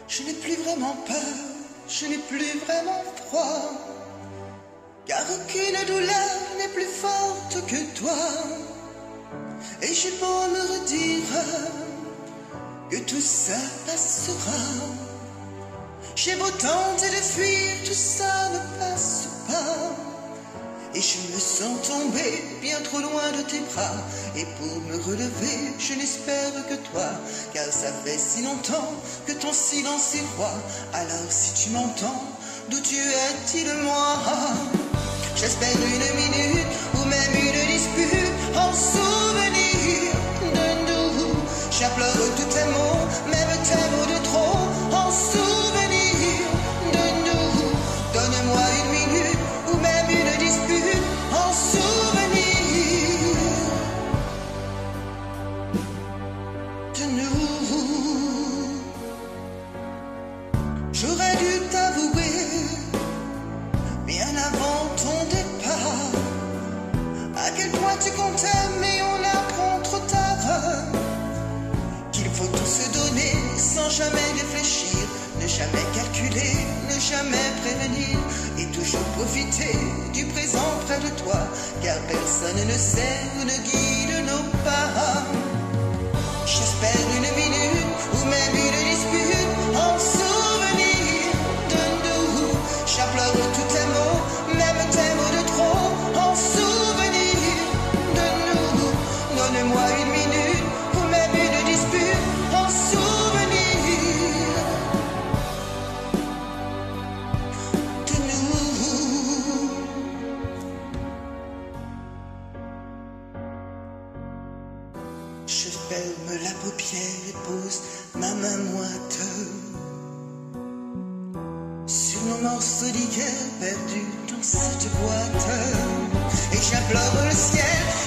Je n'ai plus vraiment peur, je n'ai plus vraiment froid, car aucune douleur n'est plus forte que toi. Et j'ai beau me redire que tout ça passera, j'ai beau tenter de fuir, tout ça ne passe pas. Et je me sens tomber bien trop loin de tes bras. Et pour me relever, je n'espère que toi, car ça fait si longtemps que ton silence est roi. Alors si tu m'entends, d'où tu es-il moi? J'espère une minute ou même une dispute en souvenir de nous. J'implore tous tes mots, même tes mots de trop, en souvenir de nous. Donne-moi une minute ou même une dispute en souvenir de nous. J'aurais dû t'avouer bien avant ton départ à quel point tu comptais, mais on apprend trop tard qu'il faut tout se donner sans jamais réfléchir, ne jamais calculer, ne jamais prévenir et toujours profiter du présent près de toi, car personne ne sait où ne guide nos pas. J'espère une minute ou même une dispute en souvenir de nous. J'implore tous tes mots, même tes mots de trop, en souvenir de nous. Donne-moi une minute ou même une dispute en souvenir de nous. Je ferme la paupière et pose ma main moite sur nos morceaux d'hier perdus dans cette boîte. Et j'implore le ciel